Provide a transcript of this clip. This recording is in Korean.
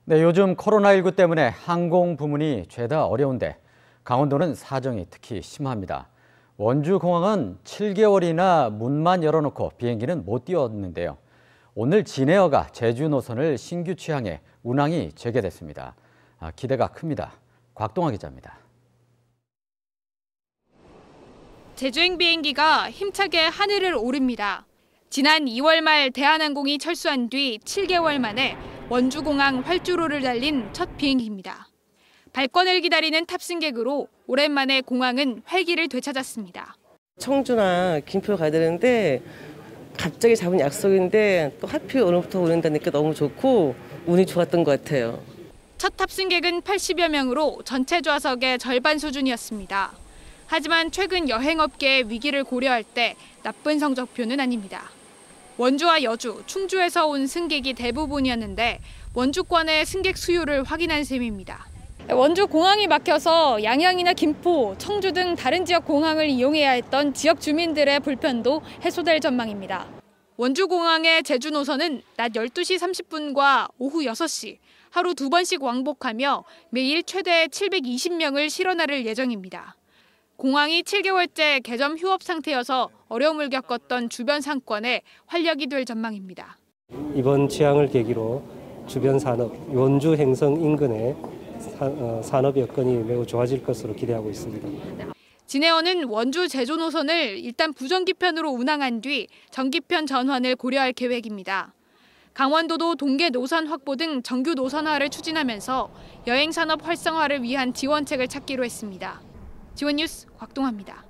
네, 요즘 코로나19 때문에 항공 부문이 죄다 어려운데 강원도는 사정이 특히 심합니다. 원주공항은 7개월이나 문만 열어놓고 비행기는 못 뛰었는데요. 오늘 진에어가 제주 노선을 신규 취항해 운항이 재개됐습니다. 기대가 큽니다. 곽동아 기자입니다. 제주행 비행기가 힘차게 하늘을 오릅니다. 지난 2월 말 대한항공이 철수한 뒤 7개월 만에 원주공항 활주로를 달린 첫 비행기입니다. 발권을 기다리는 탑승객으로 오랜만에 공항은 활기를 되찾았습니다. 청주나 김포 가야 되는데 갑자기 잡은 약속인데 또 하필 오늘부터 오는다니까 너무 좋고 운이 좋았던 것 같아요. 첫 탑승객은 80여 명으로 전체 좌석의 절반 수준이었습니다. 하지만 최근 여행업계의 위기를 고려할 때 나쁜 성적표는 아닙니다. 원주와 여주, 충주에서 온 승객이 대부분이었는데 원주권의 승객 수요를 확인한 셈입니다. 원주 공항이 막혀서 양양이나 김포, 청주 등 다른 지역 공항을 이용해야 했던 지역 주민들의 불편도 해소될 전망입니다. 원주 공항의 제주 노선은 낮 12시 30분과 오후 6시, 하루 2번씩 왕복하며 매일 최대 720명을 실어나를 예정입니다. 공항이 7개월째 개점 휴업 상태여서 어려움을 겪었던 주변 상권에 활력이 될 전망입니다. 이번 취항을 계기로 주변 산업, 원주 행성 인근의 산업 여건이 매우 좋아질 것으로 기대하고 있습니다. 진에어는 원주 제주 노선을 일단 부정기편으로 운항한 뒤 정기편 전환을 고려할 계획입니다. 강원도도 동계 노선 확보 등 정규 노선화를 추진하면서 여행 산업 활성화를 위한 지원책을 찾기로 했습니다. 지원뉴스 곽동아입니다.